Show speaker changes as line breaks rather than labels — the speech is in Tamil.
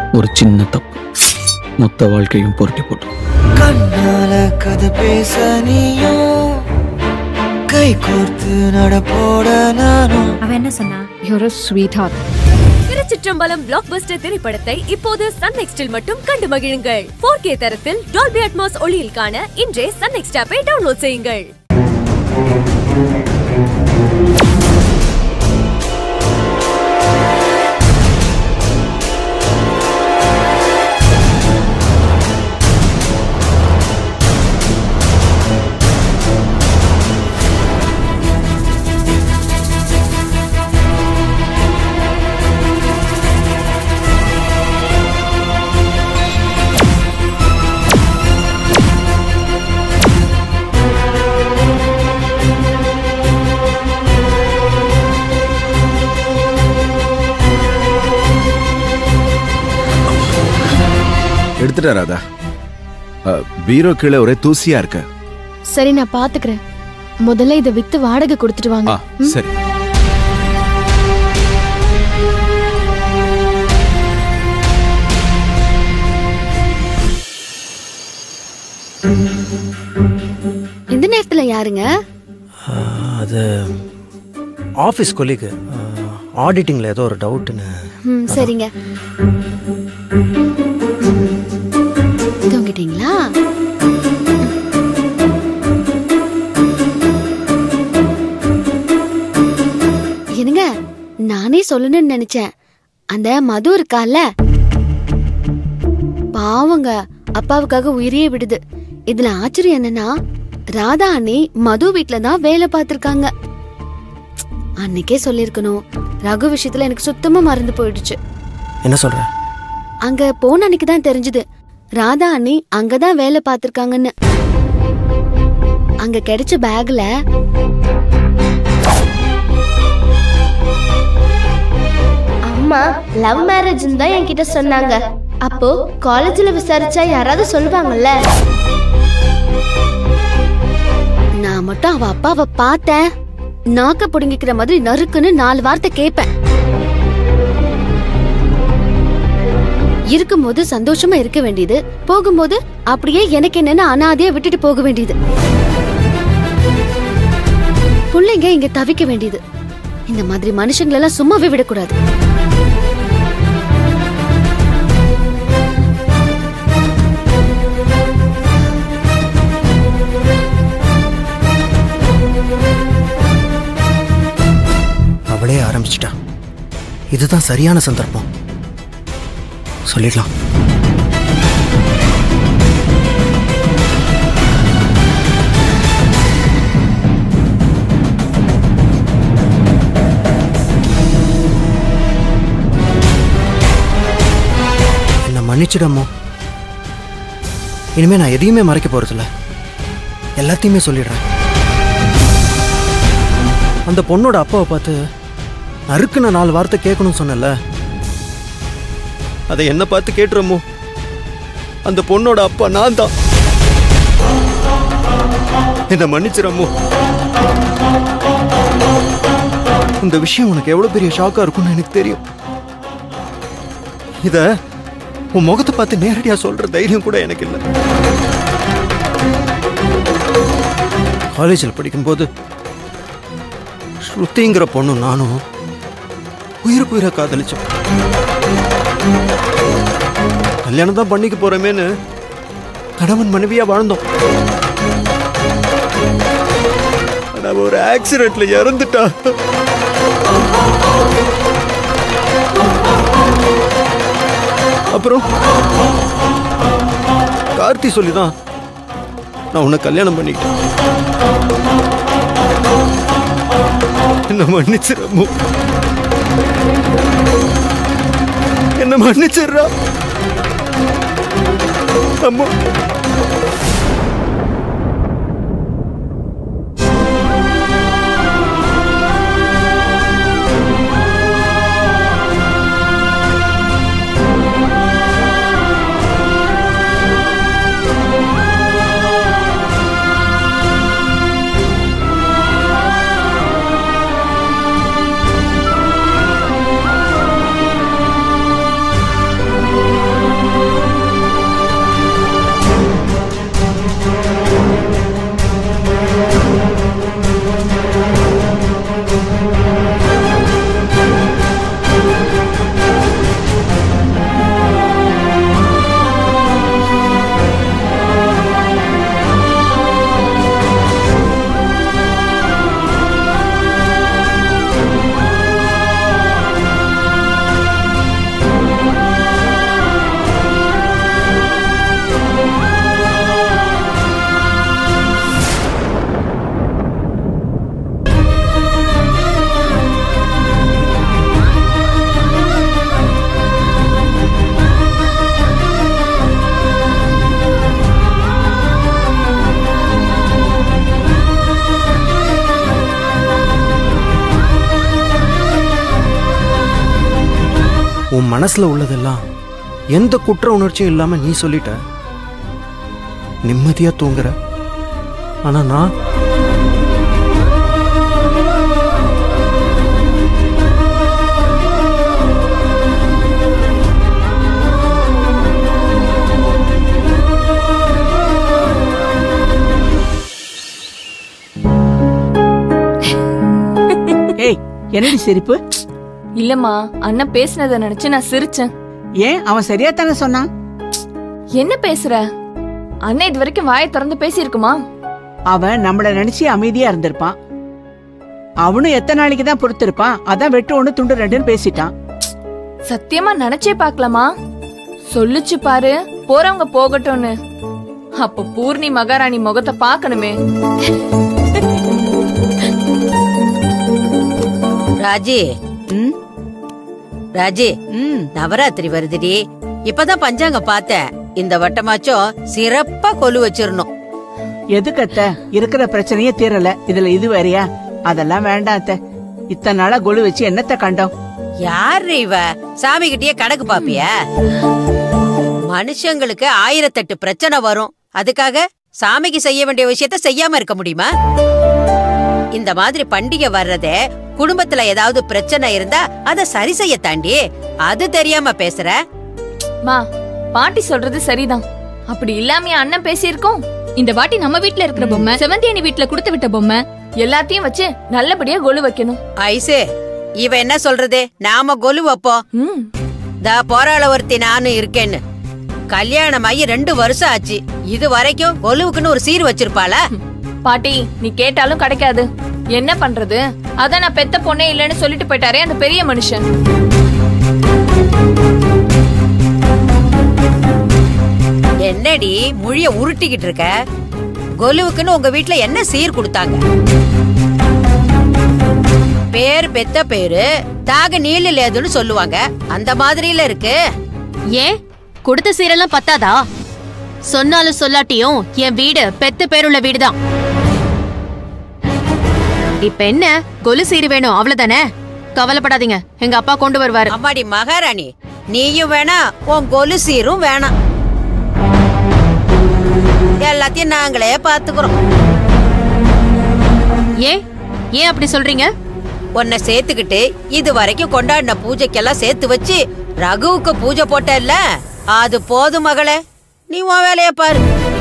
ஒரு சின்ன தப்பு மொத்த வாழ்க்கையும் பொறுக்கி போட்டு.
கண்ணால கதை பேச நீயும் கை கோர்த்து நடப்போட நானும்.
அவன் என்ன சொன்னா? You're a sweetheart.
Thiruchitrambalam blockbuster திரைப்படத்தை இப்போது சன் நெக்ஸ்டில் மட்டும் கண்டு மகிழுங்கள். 4K தரத்தில் டால்பி அட்மாஸ் ஒளியில் காண இன்றே சன் நெக்ஸ்ட் ஆப்பை டவுன்லோட் செய்யுங்கள்.
எடுத்துட்டா ராதா? பீரோ கீழே ஒரே தூசியா இருக்க.
சரி, நான் பாத்துக்கிறேன். முதல்ல இதை வித்து வாடகை கொடுத்துட்டு வாங்க.
சரி.
இந்த நேரத்துல யாருங்க?
அது ஆபீஸ் கொலீக். ஆடிட்டிங்ல ஏதோ ஒரு டவுட்னு.
சரிங்க. தூங்கிட்டீங்களா? என்னங்க, நானே சொல்லணும்னு நினைச்சேன். அந்த மது இருக்கால, பாவங்க அப்பாவுக்காக உயிரையே விடுது. இதுல ஆச்சரியம் என்னன்னா, ராதா அண்ணி மது வீட்டுல தான் வேலை பார்த்திருக்காங்க. அன்னைக்கே சொல்லிருக்கணும். ரகு விஷயத்துல எனக்கு சுத்தமா மறந்து போயிடுச்சு.
என்ன சொல்ற?
அங்க போன அன்னைக்கு தான் தெரிஞ்சது ராதா அண்ணி அங்கதான் வேலை பார்த்திருக்காங்கன்னு. அங்க கிடைச்ச பேக்ல
அம்மா லவ் மேரேஜ்னு தான் என்கிட்ட சொன்னாங்க. அப்போ காலேஜ்ல விசாரிச்சா யாராவது சொல்லுவாங்கல்ல.
நான் மட்டும் அவ அப்பாவை பார்த்தேன், நாக்க புடுங்கிக்கிற மாதிரி நறுக்குன்னு 4 வார்த்தை கேட்பேன். இருக்கும்போது சந்தோஷமா இருக்க வேண்டியது, போகும்போது அப்படியே எனக்கு என்னன்னு அனாதையா விட்டுட்டு போக வேண்டியது. பிள்ளைங்க இங்க தவிக்க வேண்டியது. இந்த மாதிரி மனுஷங்களெல்லாம் சும்மாவே விடக்கூடாது.
அவளே ஆரம்பிச்சிட்டா. இதுதான் சரியான சந்தர்ப்பம். சொல்லிடலாம். என்ன மன்னிச்சிடமோ. இனிமே நான் எதையுமே மறைக்க போறதில்ல. எல்லாத்தையுமே சொல்லிடுறேன். அந்த பொண்ணோட அப்பாவை பார்த்து நறுக்குன்னு 4 வார்த்தை கேட்கணும்னு சொன்னல, அதை என்ன பார்த்து கேட்டுறமோ. அந்த பொண்ணோட அப்பா நான் தான். என்ன மன்னிச்சிடமோ. இந்த விஷயம் உனக்கு எவ்வளவு பெரிய ஷாக்கா இருக்கும்னு எனக்கு தெரியும். இத உன் முகத்தை பார்த்து நேரடியா சொல்ற தைரியம் கூட எனக்கு இல்லை. காலேஜில் படிக்கும்போது ஸ்ருதிங்கிற பொண்ணு நானும் உயிருக்கு உயிரை காதலிச்சோம். கல்யாணம் தான் பண்ணிக்க போறமேன்னு கணவன் மனைவியா வாழ்ந்தோம். ஆனா ஒரு ஆக்சிடென்ட்ல இறந்துட்டா. அப்புறம் கார்த்தி சொல்லிதான் நான் உன்னை கல்யாணம் பண்ணிக்கிட்டேன். என்ன மன்னிச்சிடமோ. என்ன மன்னிச்சிடுறா அம்மா. உன் மனசுல உள்ளதெல்லாம் எந்த குற்ற உணர்ச்சியும் இல்லாம நீ சொல்லிட்ட. நிம்மதியா தூங்குற. ஆனா நான்
என்னடி சிரிப்பு?
இல்லம்மா, அண்ணன் பேசினத நினைச்சு நான் சிரிச்சேன்.
ஏன், அவன் சரியா தானே சொன்னான்.
என்ன பேசுற? அண்ணன் இது வரைக்கும் வாயை திறந்து பேசியிருக்குமா?
அவன் நம்மள நினைச்சு அமைதியா இருந்திருப்பான். அவனும் எத்தனை நாளைக்கு தான் பொறுத்திருப்பான். அதான் வெட்டு ஒண்ணு துண்டு ரெண்டுன்னு பேசிட்டான்.
சத்தியமா நினைச்சே பாக்கலாமா? சொல்லுச்சு பாரு, போறவங்க போகட்டும்னு. அப்ப பூர்ணி மகாராணி முகத்தை பாக்கணுமே.
ராஜி, ராஜி, நவராத்திரி வருதுடி. இப்பதான் பஞ்சாங்க பார்த்தேன். இந்த வட்டமாச்சும் சிறப்பா கொலு வச்சிரணும்.
எதுக்கு அத்தை? இருக்கிற பிரச்சனையே தீரல, இதுல இது வேறையா? அதெல்லாம் வேண்டாம் அத்தை. இத்தனை நாளா கொலு வச்சு என்னத்த கண்டோம்?
யாரு இவ? சாமி கிட்டயே கணக்கு பாப்பியா? மனுஷங்களுக்கு 1008 பிரச்சனை வரும். அதுக்காக சாமிக்கு செய்ய வேண்டிய விஷயத்த செய்யாம இருக்க முடியுமா? இந்த மாதிரி பண்டிகை வர்றதே குடும்பத்துல ஏதாவது பிரச்சனை இருந்தா அத சரி செய்ய தாண்டி. அது தெரியாம பேசுற?
மா, பாட்டி சொல்றது சரிதான். அப்படி இல்லாம அண்ணன் பேசியிருக்கோம்.
இந்த வாட்டி நம்ம வீட்ல இருக்கிற பொம்மை செவந்தி அண்ணி வீட்ல கொடுத்து விட்ட பொம்மை
எல்லாத்தையும் வச்சு நல்லபடியா கொலு வைக்கணும்.
ஐசே, இவ என்ன சொல்றது? நாம கொலு வைப்போம். போராள ஒருத்தி நானும் இருக்கேன்னு. கல்யாணம் ஆகி 2 வருஷம் ஆச்சு. இது வரைக்கும் கொலுவுக்குன்னு ஒரு சீர் வச்சிருப்பாளா?
பாட்டி, நீ கேட்டாலும் கிடைக்காது. என்ன பண்றது? அதான் நான் பெத்த பொண்ணே இல்லன்னு சொல்லிட்டு போயிட்டாரே அந்த பெரிய மனுஷன்.
என்னடி முழிய உருட்டிக்கிட்டு இருக்க? கொலுவுக்குன்னு உங்க வீட்ல என்ன சீர் கொடுத்தாங்க? பேர் பெத்த பேரு தாக நீல லேதுன்னு சொல்லுவாங்க. அந்த மாதிரில இருக்கு.
ஏன் கொடுத்த சீரெல்லாம் பத்தாதா? சொன்னாலும் சொல்லாட்டியும் என் வீடு பெத்த பேருள்ள வீடுதான். இப்ப என்ன, கொலு சீரு வேணும் அவ்வளவுதானே? கவலைப்படாதீங்க, எங்க அப்பா கொண்டு வருவாரு.
அம்மாடி மகாராணி, நீயும் வேணா, உன் கொலு சீரும் வேணாம். எல்லாத்தையும் நாங்களே பாத்துக்கிறோம்.
ஏன் ஏன் அப்படி சொல்றீங்க?
உன்னை சேர்த்துக்கிட்டு இது வரைக்கும் கொண்டாடின பூஜைக்கெல்லாம் சேர்த்து வச்சு ரகுவுக்கு பூஜை போட்டல்ல, அது போதும் மகளே. நீ உன் வேலைய பாரு.